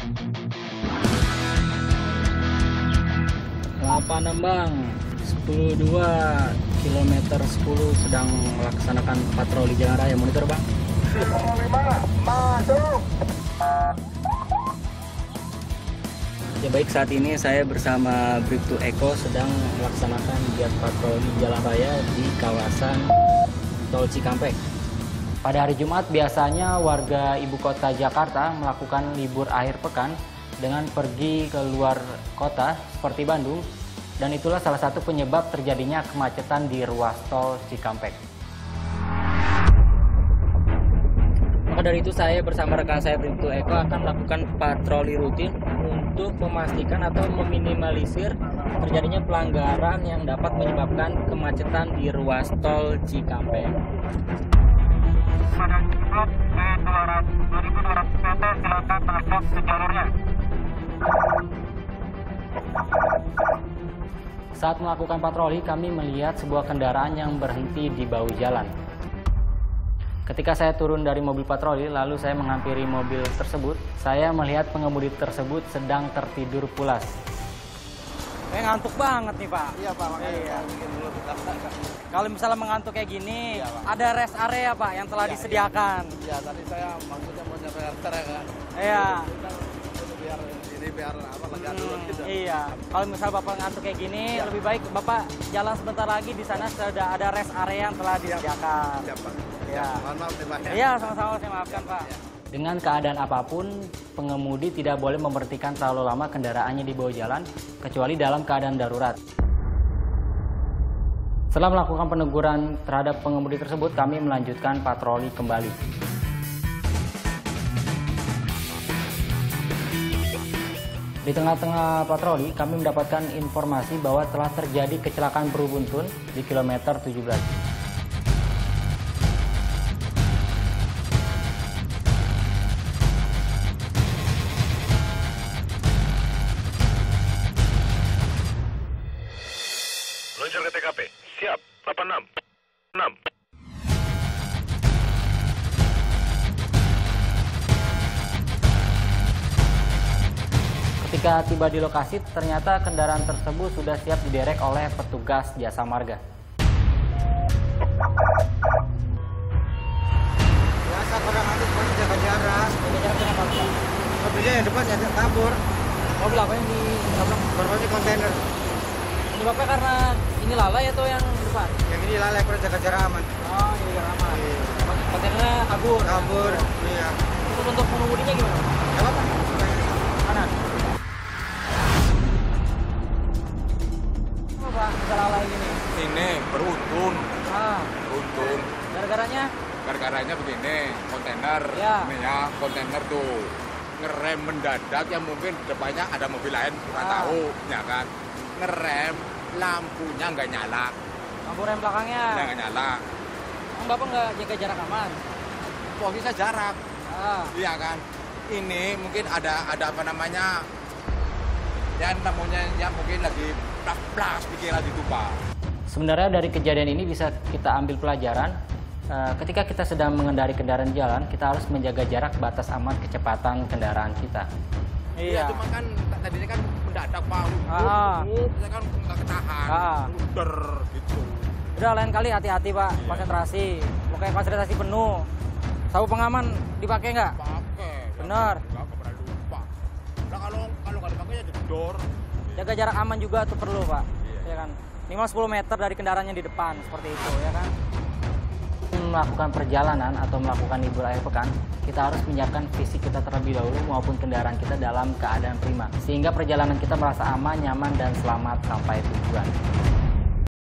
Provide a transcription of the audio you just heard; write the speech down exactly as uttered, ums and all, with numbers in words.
delapan enam Bang, sepuluh dua, kilometer sepuluh sedang melaksanakan patroli jalan raya. Monitor Bang. lima, masuk. Ya baik, saat ini saya bersama Bribtu Eko sedang melaksanakan giat patroli jalan raya di kawasan Tol Cikampek. Pada hari Jumat biasanya warga ibu kota Jakarta melakukan libur akhir pekan dengan pergi ke luar kota seperti Bandung, dan itulah salah satu penyebab terjadinya kemacetan di ruas Tol Cikampek. Maka dari itu saya bersama rekan saya Bribtu Eko akan melakukan patroli rutin untuk memastikan atau meminimalisir terjadinya pelanggaran yang dapat menyebabkan kemacetan di ruas Tol Cikampek. Pada slot B dua ribu dua ratus meter silakan masuk ke jalurnya. Saat melakukan patroli, kami melihat sebuah kendaraan yang berhenti di bahu jalan. Ketika saya turun dari mobil patroli, lalu saya menghampiri mobil tersebut, saya melihat pengemudi tersebut sedang tertidur pulas. Kayak ngantuk banget nih Pak. Iya Pak, makanya Iya. bikin dulu kita. Kalau misalnya mengantuk kayak gini, Iya, Pak. ada rest area Pak yang telah Iya, disediakan. Iya, tadi saya maksudnya mau nyampe Arter ya kan. Iya. Kita itu biar ini biar apa lega dulu Hmm, gitu. iya. Kalau misalnya Bapak ngantuk kayak gini, Iya. lebih baik Bapak jalan sebentar lagi, di sana sudah ada rest area yang telah disediakan. Siap Pak. Iya. Siap. Mohon maaf nih Pak. ya. Iya, sama-sama, saya maafkan Pak. Iya. Dengan keadaan apapun, pengemudi tidak boleh memberhentikan terlalu lama kendaraannya di bawah jalan, kecuali dalam keadaan darurat. Setelah melakukan peneguran terhadap pengemudi tersebut, kami melanjutkan patroli kembali. Di tengah-tengah patroli, kami mendapatkan informasi bahwa telah terjadi kecelakaan beruntun di kilometer tujuh belas. Meluncur ke T K P. Siap. delapan enam. enam. Ketika tiba di lokasi, ternyata kendaraan tersebut sudah siap diderek oleh petugas jasa marga. Biasa pada ngantuk pasti jaga jarak. Jaga jarak kenapa, Pak? Mobilnya yang depan ya kabur. Mobil apa yang ditabrak? Berarti kontainer. Penyebabnya karena ini lalai atau yang depan? Yang ini lalai kurang jaga jarak aman. Oh, ini jarak aman. Iya. Kontainernya kabur. Kabur. Iya. Untuk untuk pengemudinya gimana? Gak apa-apa. Kanan. Apa Pak, bisa lalai gini? Ini beruntun, Ah, beruntun. gara-garanya? Gara-garanya begini, kontainer, Ya. ini ya, kontainer tuh ngerem mendadak yang mungkin depannya ada mobil lain, kurang Ah. tahu, ya kan? Ngerem, lampunya nggak nyala, Lampu rem belakangnya. nggak nyala. Emang Bapak nggak jaga jarak aman? Posisinya jarak, Ah, iya kan? Ini mungkin ada ada apa namanya? Ya namanya ya mungkin lagi plas-plas pikiran itu Pak. sebenarnya dari kejadian ini bisa kita ambil pelajaran. Eh, ketika kita sedang mengendari kendaraan jalan, kita harus menjaga jarak batas aman kecepatan kendaraan kita. Iya. Cuma kan tadinya kan mendadak Pak. Ah. Saya kan nggak ketahan. Ah. Uder gitu. Udah, lain kali hati-hati Pak, Iya. konsentrasi. Pokoknya konsentrasi penuh. Sabuk pengaman dipakai nggak? Pakai. Benar. Nggak pernah lupa. Nah kalau kalau nggak dipakai ya jedor. Jaga jarak aman juga tuh perlu Pak. Iya. Ya kan? minimal sepuluh meter dari kendaraannya di depan, seperti itu ya kan. Melakukan perjalanan atau melakukan libur akhir pekan, kita harus menyiapkan fisik kita terlebih dahulu maupun kendaraan kita dalam keadaan prima, sehingga perjalanan kita merasa aman, nyaman, dan selamat sampai tujuan.